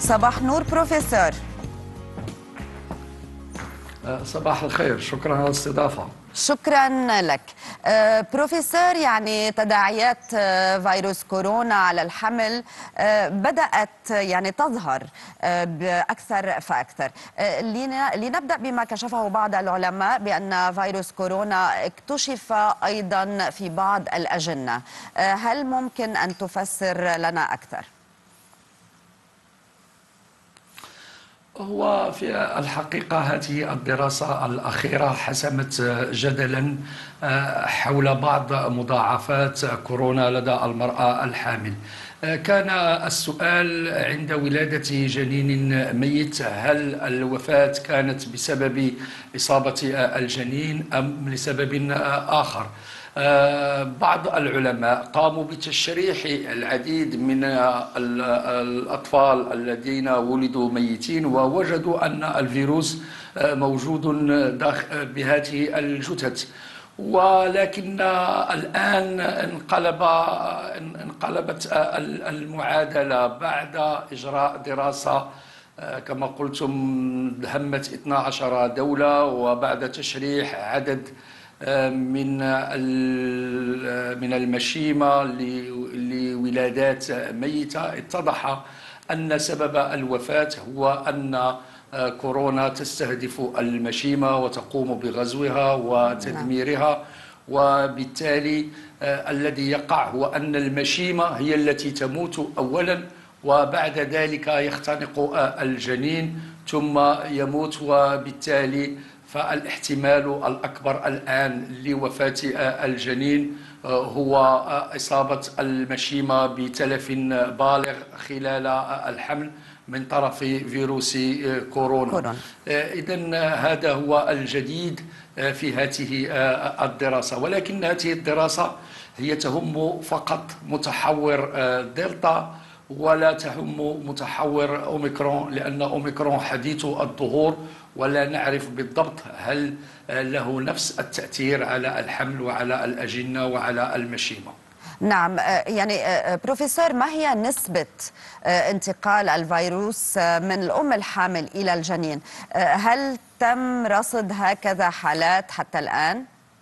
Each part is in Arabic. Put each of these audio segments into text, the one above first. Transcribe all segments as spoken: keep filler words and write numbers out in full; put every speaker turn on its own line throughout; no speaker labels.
صباح نور بروفيسور.
صباح الخير، شكرا على الاستضافة.
شكرا لك بروفيسور. يعني تداعيات فيروس كورونا على الحمل بدأت يعني تظهر بأكثر فأكثر. لنبدأ بما كشفه بعض العلماء بأن فيروس كورونا اكتشف أيضا في بعض الأجنة. هل ممكن أن تفسر لنا أكثر؟
هو في الحقيقة هذه الدراسة الأخيرة حسمت جدلا حول بعض مضاعفات كورونا لدى المرأة الحامل. كان السؤال عند ولادة جنين ميت: هل الوفاة كانت بسبب إصابة الجنين أم لسبب آخر؟ بعض العلماء قاموا بتشريح العديد من الأطفال الذين ولدوا ميتين ووجدوا أن الفيروس موجود بهذه الجثث، ولكن الآن انقلب انقلبت المعادلة بعد إجراء دراسة كما قلتم دهمت اثنتي عشرة دولة، وبعد تشريح عدد من من المشيمة لولادات ميتة اتضح أن سبب الوفاة هو أن كورونا تستهدف المشيمة وتقوم بغزوها وتدميرها، وبالتالي الذي يقع هو أن المشيمة هي التي تموت أولا، وبعد ذلك يختنق الجنين ثم يموت، وبالتالي فالاحتمال الأكبر الآن لوفاة الجنين هو إصابة المشيمة بتلف بالغ خلال الحمل من طرف فيروس كورونا. إذن هذا هو الجديد في هذه الدراسة، ولكن هذه الدراسة هي تهم فقط متحور دلتا ولا تهم متحور أوميكرون، لأن أوميكرون حديث الظهور ولا نعرف بالضبط هل له نفس التأثير على الحمل وعلى الأجنة وعلى المشيمة.
نعم، يعني بروفيسور، ما هي نسبة انتقال الفيروس من الأم الحامل إلى الجنين؟ هل تم رصد هكذا حالات حتى الآن؟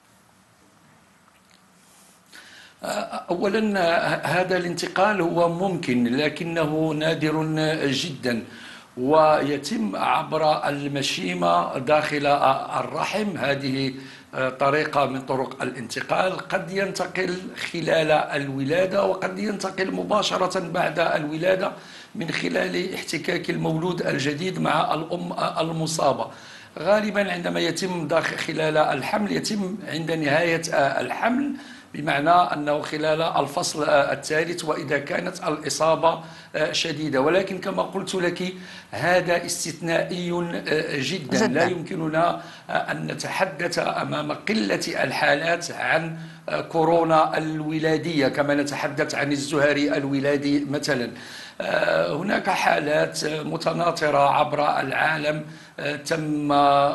أولا هذا الانتقال هو ممكن لكنه نادر جدا، ويتم عبر المشيمة داخل الرحم. هذه طريقة من طرق الانتقال، قد ينتقل خلال الولادة وقد ينتقل مباشرة بعد الولادة من خلال احتكاك المولود الجديد مع الأم المصابة. غالبا عندما يتم داخل خلال الحمل يتم عند نهاية الحمل، بمعنى أنه خلال الفصل الثالث وإذا كانت الإصابة شديدة، ولكن كما قلت لك هذا استثنائي جدا, جداً. لا يمكننا أن نتحدث أمام قلة الحالات عن كورونا الولادية كما نتحدث عن الزهري الولادي مثلا. هناك حالات متناثرة عبر العالم تم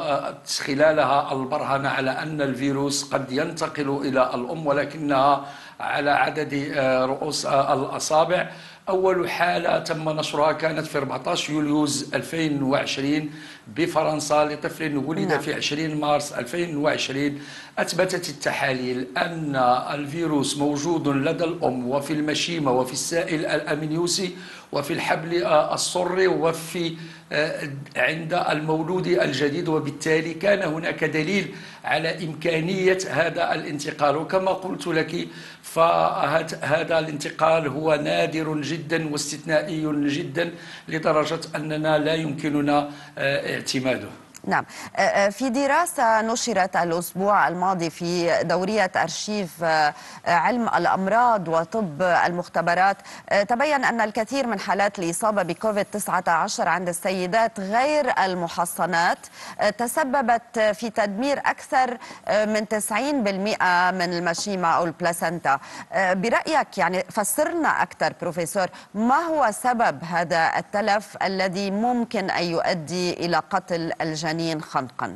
خلالها البرهنة على أن الفيروس قد ينتقل إلى الأم، ولكنها على عدد رؤوس الأصابع. أول حالة تم نشرها كانت في أربعة عشر يوليوز ألفين وعشرين بفرنسا لطفل ولد في عشرين مارس ألفين وعشرين. أثبتت التحاليل أن الفيروس موجود لدى الأم وفي المشيمة وفي السائل الأمنيوسي وفي الحبل السري وفي عند المولود الجديد، وبالتالي كان هناك دليل على إمكانية هذا الانتقال. وكما قلت لك فهذا الانتقال هو نادر جدا واستثنائي جدا لدرجة أننا لا يمكننا اعتماده.
نعم، في دراسة نشرت الأسبوع الماضي في دورية أرشيف علم الأمراض وطب المختبرات تبين أن الكثير من حالات الإصابة بكوفيد تسعة عشر عند السيدات غير المحصنات تسببت في تدمير أكثر من تسعين بالمئة من المشيمة أو البلاسنتا. برأيك يعني فسرنا أكثر بروفيسور، ما هو سبب هذا التلف الذي ممكن أن يؤدي إلى قتل الجنين خنقا؟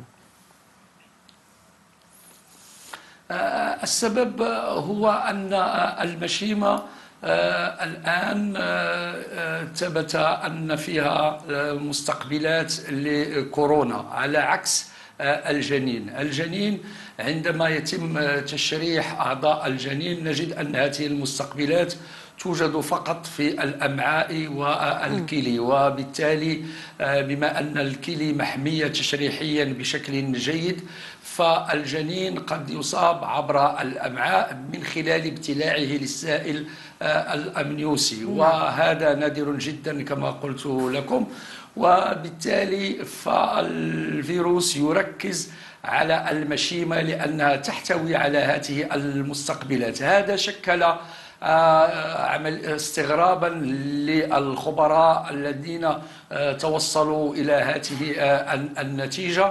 السبب هو أن المشيمة آه الآن آه ثبت أن فيها مستقبلات لكورونا على عكس آه الجنين. الجنين عندما يتم تشريح أعضاء الجنين نجد أن هذه المستقبلات توجد فقط في الأمعاء والكلي، وبالتالي بما أن الكلي محمية تشريحيا بشكل جيد فالجنين قد يصاب عبر الأمعاء من خلال ابتلاعه للسائل الأمنيوسي، وهذا نادر جدا كما قلت لكم. وبالتالي فالفيروس يركز على المشيمة لأنها تحتوي على هذه المستقبلات. هذا شكل عمل استغرابا للخبراء الذين توصلوا إلى هذه النتيجة،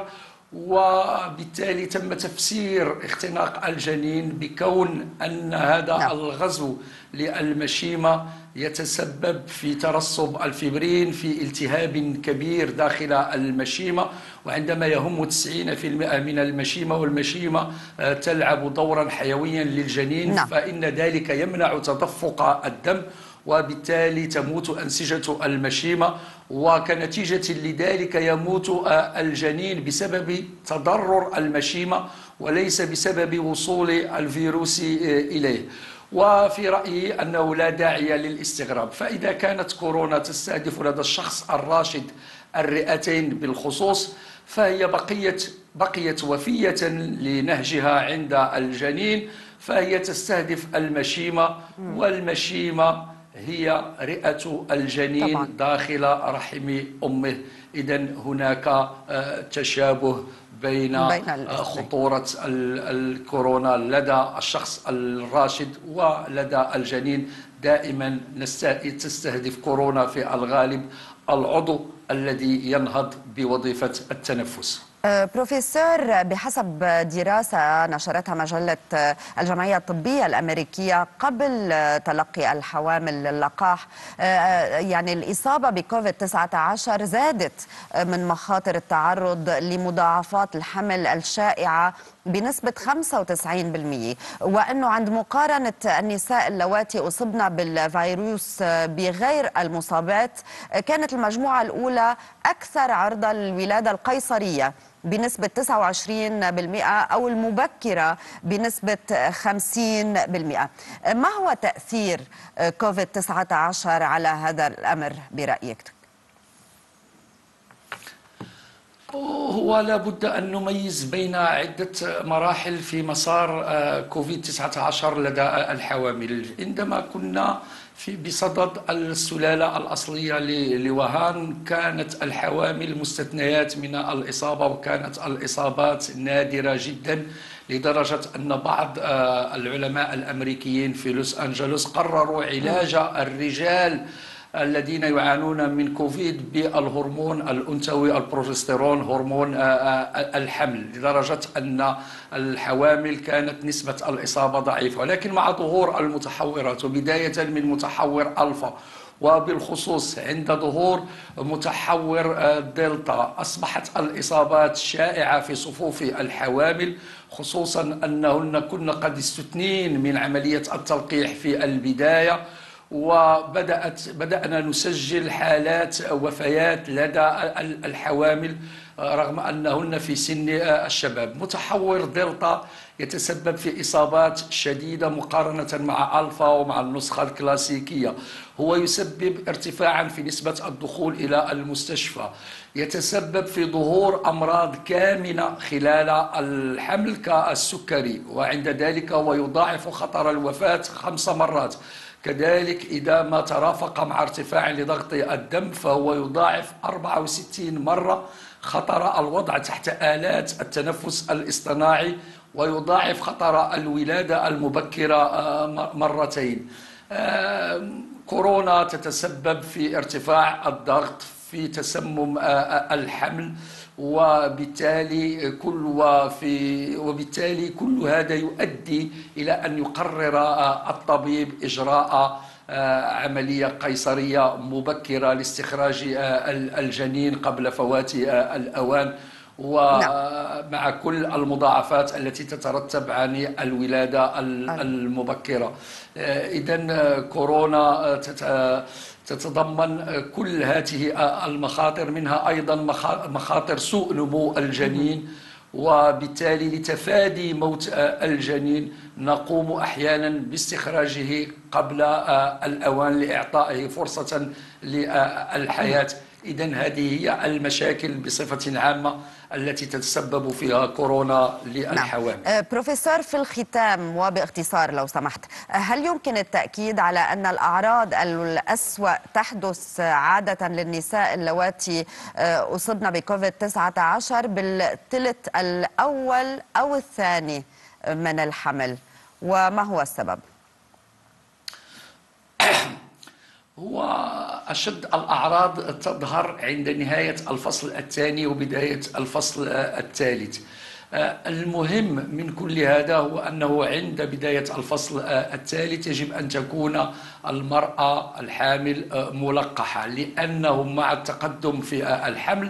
وبالتالي تم تفسير اختناق الجنين بكون أن هذا نعم. الغزو للمشيمة يتسبب في ترسب الفبرين في التهاب كبير داخل المشيمة، وعندما يهم تسعين بالمئة من المشيمة والمشيمة تلعب دورا حيويا للجنين نعم. فإن ذلك يمنع تدفق الدم وبالتالي تموت أنسجة المشيمة، وكنتيجة لذلك يموت الجنين بسبب تضرر المشيمة وليس بسبب وصول الفيروس إليه. وفي رأيي أنه لا داعي للاستغراب، فإذا كانت كورونا تستهدف لدى الشخص الراشد الرئتين بالخصوص فهي بقيت بقيت وفية لنهجها عند الجنين، فهي تستهدف المشيمة، والمشيمة هي رئة الجنين طبعا. داخل رحم أمه. إذن هناك تشابه بين, بين خطورة الكورونا لدى الشخص الراشد ولدى الجنين. دائما تستهدف كورونا في الغالب العضو الذي ينهض بوظيفة التنفس.
بروفيسور، بحسب دراسة نشرتها مجلة الجمعية الطبية الأمريكية قبل تلقي الحوامل اللقاح، يعني الإصابة بكوفيد تسعة عشر زادت من مخاطر التعرض لمضاعفات الحمل الشائعة بنسبة خمسة وتسعين بالمئة، وأنه عند مقارنة النساء اللواتي أصبن بالفيروس بغير المصابات كانت المجموعة الأولى أكثر عرضة للولادة القيصرية بنسبة تسعة وعشرين بالمئة أو المبكرة بنسبة خمسين بالمئة. ما هو تأثير كوفيد تسعة عشر على هذا الأمر برأيك؟
هو لابد أن نميز بين عدة مراحل في مسار كوفيد تسعة عشر لدى الحوامل. عندما كنا في بصدد السلالة الأصلية لوهان كانت الحوامل مستثنيات من الإصابة، وكانت الإصابات نادرة جدا لدرجة أن بعض العلماء الأمريكيين في لوس أنجلوس قرروا علاج الرجال الذين يعانون من كوفيد بالهرمون الأنثوي البروجستيرون، هرمون الحمل، لدرجة أن الحوامل كانت نسبة الإصابة ضعيفة. ولكن مع ظهور المتحورات وبداية من متحور ألفا وبالخصوص عند ظهور متحور دلتا أصبحت الإصابات شائعة في صفوف الحوامل، خصوصا أنهن كن قد استثنين من عملية التلقيح في البداية، وبدأت بدأنا نسجل حالات وفيات لدى الحوامل رغم أنهن في سن الشباب. متحور دلتا يتسبب في إصابات شديدة مقارنة مع ألفا ومع النسخة الكلاسيكية. هو يسبب ارتفاعا في نسبة الدخول إلى المستشفى، يتسبب في ظهور أمراض كامنة خلال الحمل كالسكري، وعند ذلك هو يضاعف خطر الوفاة خمس مرات. كذلك إذا ما ترافق مع ارتفاع لضغط الدم فهو يضاعف أربعة وستين مرة خطر الوضع تحت آلات التنفس الاصطناعي، ويضاعف خطر الولادة المبكرة مرتين. كورونا تتسبب في ارتفاع الضغط، في تسمم الحمل، وبالتالي كل وفي وبالتالي كل هذا يؤدي إلى أن يقرر الطبيب إجراء عملية قيصرية مبكرة لاستخراج الجنين قبل فوات الأوان.
نعم.
ومع كل المضاعفات التي تترتب عن الولادة المبكرة. إذن كورونا تتضمن كل هذه المخاطر، منها أيضا مخاطر سوء نمو الجنين، وبالتالي لتفادي موت الجنين نقوم أحيانا باستخراجه قبل الأوان لإعطائه فرصة للحياة. إذن هذه هي المشاكل بصفة عامة التي تتسبب فيها كورونا للحوامل.
نعم. بروفيسور، في الختام وباختصار لو سمحت، هل يمكن التأكيد على أن الأعراض الأسوأ تحدث عادة للنساء اللواتي أصبن بكوفيد تسعة عشر بالثلث الأول أو الثاني من الحمل، وما هو السبب؟
هو أشد الأعراض تظهر عند نهاية الفصل الثاني وبداية الفصل الثالث. المهم من كل هذا هو أنه عند بداية الفصل الثالث يجب أن تكون المرأة الحامل ملقحة، لأنه مع التقدم في الحمل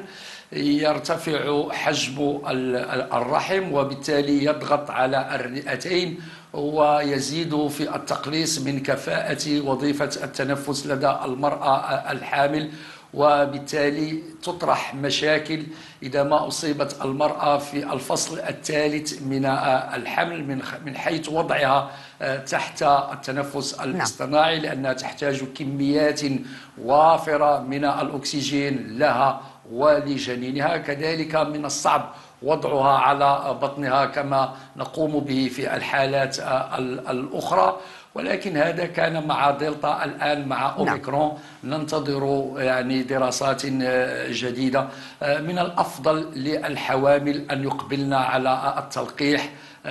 يرتفع حجم الرحم وبالتالي يضغط على الرئتين ويزيد في التقليص من كفاءة وظيفة التنفس لدى المرأة الحامل، وبالتالي تطرح مشاكل إذا ما أصيبت المرأة في الفصل الثالث من الحمل من حيث وضعها تحت التنفس الاصطناعي، لأنها تحتاج كميات وافرة من الأكسجين لها ولجنينها. كذلك من الصعب وضعها على بطنها كما نقوم به في الحالات الأخرى، ولكن هذا كان مع دلتا. الآن مع أوميكرون ننتظر يعني دراسات جديدة. من الأفضل للحوامل أن يقبلن على التلقيح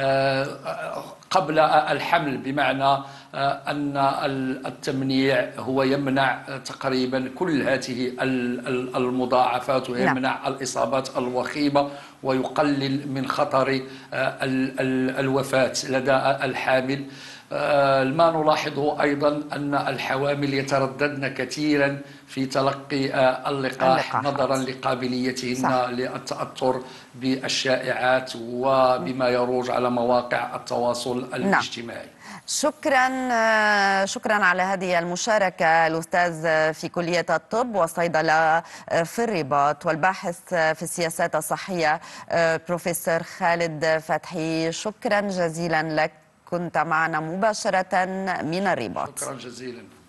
قبل الحمل، بمعنى أن التمنيع هو يمنع تقريبا كل هذه المضاعفات ويمنع الإصابات الوخيمة ويقلل من خطر الوفاة لدى الحامل. ما نلاحظه أيضا أن الحوامل يترددن كثيرا في تلقي اللقاح نظرا لقابليتهن للتأثر بالشائعات وبما يروج على مواقع التواصل الاجتماعي.
شكرا شكرا على هذه المشاركة الأستاذ في كلية الطب والصيدلة في الرباط والباحث في السياسات الصحية بروفيسور خالد فتحي. شكرا جزيلا لك، كنت معنا مباشرة من الرباط.
شكرا جزيلا.